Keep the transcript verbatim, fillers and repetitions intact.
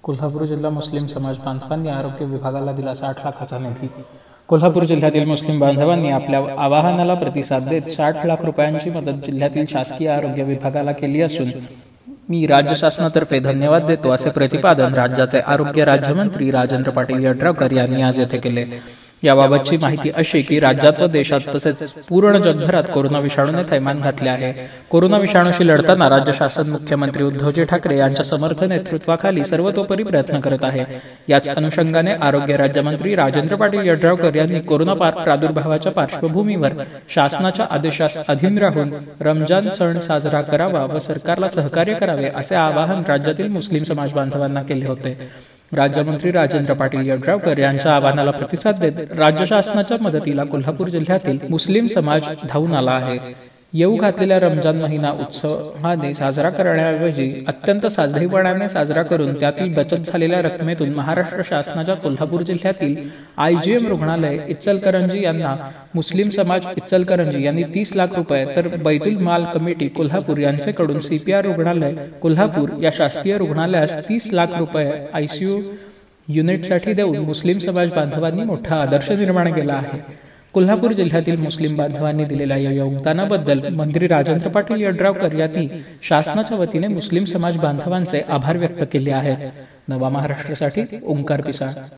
कोल्हापूर जिल्हा मुस्लिम समाज बांधवांनी आरोग्य विभागाला दिला साठ लाखाचा निधी। कोल्हापूर जिल्ह्यातील मुस्लिम बांधवांनी आपल्या आवाहनाला प्रतिसाद देत साठ लाख रुपयांची मदत जिल्ह्यातील शासकीय आरोग्य विभागाला केली असून मी राज्य शासनातर्फे धन्यवाद देतो, असे प्रतिपादन राज्याचे आरोग्य राज्यमंत्री राजेंद्र पाटील यड्रावकर यांनी आज येथे केले। याबाबतची माहिती अशी की राज्यात व देशात तसेच पूर्ण जगभरात कोरोना विषाणूने थैमान घातले आहे। कोरोना विषाणूशी लढताना राज्य शासन मुख्यमंत्री उद्धवजी ठाकरे यांच्या समर्थ नेतृत्वाखाली सर्वतोपरी प्रयत्न करत आहे। याच अनुषंगाने आरोग्य राज्यमंत्री राजेंद्र पाटील यड्रावकर यांनी कोरोना प्रादुर्भावाच्या पार्श्वभूमीवर शासनाच्या आदेशास अधीन राहून रमजान सण साजरा करावा व सरकारला सहकार्य करावे, असे आवाहन राज्यातील मुस्लिम समाज बांधवांना केले होते। राज्यमंत्री राजेंद्र पाटील यड्रावकर यांच्या आवाहनाला प्रतिसाद देत राज्य शासनाच्या मदतीला कोल्हापूर जिल्ह्यातील मुस्लिम समाज धावून आला आहे। येऊ घातलेल्या रमजान महिना उत्सवाने साजरा करण्याऐवजी अत्यंत साधेपणाने साजरा करून त्यातील बचत झालेल्या रकमेतून महाराष्ट्र शासनाच्या कोल्हापूर जिल्ह्यातील आयजीएम रुग्णालय इचलकरंजी यांना मुस्लिम समाज इचलकरंजी यांनी तीस लाख रुपये तर बैतुल माल कमिटी कोल्हापूर यांच्याकडून सीपीआर रुग्णालय कोल्हापूर या शासकीय रुग्णालयास तीस लाख रुपये आयसीयू युनिटसाठी देऊन मुस्लिम समाज बांधवांनी मोठा आदर्श निर्माण केला आहे। कोल्हापूर जिल्ह्यातील मुस्लिम बांधवांनी दिलेल्या या योगदानाबद्दल मंत्री राजेंद्र पाटील यड्रावकर यांनी शासनाच्या वतीने मुस्लिम समाज बांधवांचे आभार व्यक्त केले आहेत। नवा महाराष्ट्रासाठी ओंकार पिसाळ।